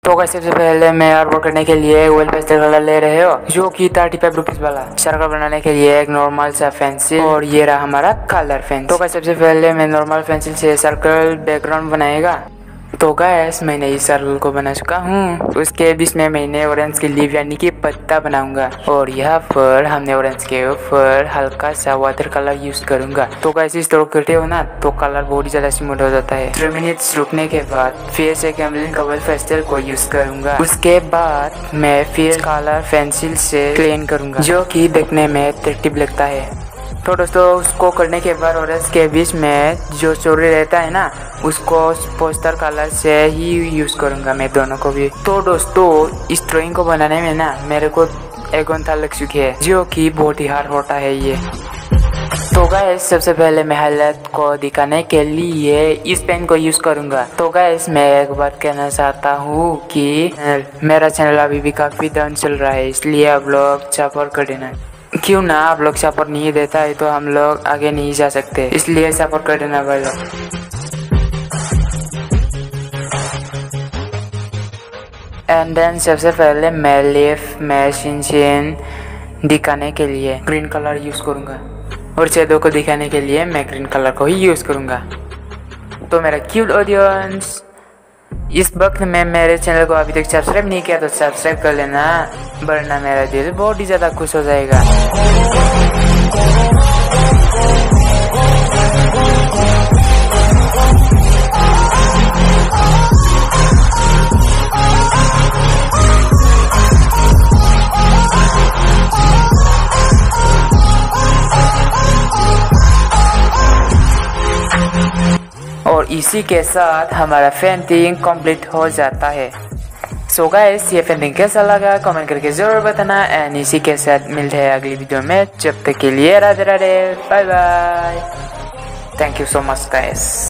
तो गाइस सबसे पहले मैं आर्टवर्क करने के लिए ऑयल पेस्टल कलर ले रहे हो जो कि 35 रुपीज वाला। सर्कल बनाने के लिए एक नॉर्मल सा पेंसिल और ये रहा हमारा कलर पेंसिल। तो गाइस सबसे पहले मैं नॉर्मल पेंसिल से सर्कल बैकग्राउंड बनाएगा। तो गाइस मैंने इस सर्कल को बना चुका हूँ। उसके बीच में मैंने ऑरेंज की लीफ यानी कि पत्ता बनाऊंगा और यहाँ पर हमने ऑरेंज के ऊपर हल्का सा वाटर कलर यूज करूंगा। तो गाइस इस तरह करते हो ना तो कलर बहुत ही ज्यादा स्मूथ हो जाता है। 3 मिनट्स रुकने के बाद फिर से कैमलिन का ऑयल पेस्टल को यूज करूंगा। उसके बाद मैं फिर कलर पेंसिल से क्लीन करूंगा जो कि देखने में अट्रैक्टिव लगता है। तो दोस्तों उसको करने के बाद ऑरेंज के बीच में जो चोरी रहता है ना उसको पोस्टर कलर से ही यूज करूंगा मैं दोनों को भी। तो दोस्तों इस ड्राइंग को बनाने में ना मेरे को 1 घंटा लग चुकी है जो कि बहुत ही हार्ड होता है ये। तो गाइस सबसे पहले मैं हाईलाइट को दिखाने के लिए इस पेन को यूज करूंगा। तो गाइस मैं एक बात कहना चाहता हूँ कि मेरा चैनल अभी भी काफी डाउन चल रहा है, इसलिए आप लोग सपोर्ट कर देना। क्यों ना आप लोग सपोर्ट नहीं देता है तो हम लोग आगे नहीं जा सकते, इसलिए सपोर्ट कर देना भाई लोग। एंड देन सबसे पहले मैं लीफ में शिन दिखाने के लिए ग्रीन कलर यूज करूंगा और शेडो को दिखाने के लिए मैं ग्रीन कलर को ही यूज करूंगा। तो मेरा क्यूट ऑडियंस, इस वक्त में मेरे चैनल को अभी तक सब्सक्राइब नहीं किया तो सब्सक्राइब कर लेना, वरना मेरा दिल बहुत ही ज़्यादा खुश हो जाएगा। और इसी के साथ हमारा पेंटिंग कंप्लीट हो जाता है। सो गाइस ये पेंटिंग कैसा लगा कमेंट करके जरूर बताना। एंड इसी के साथ मिलते हैं अगली वीडियो में, जब तक के लिए Radhe Radhe, bye bye, thank you so much guys.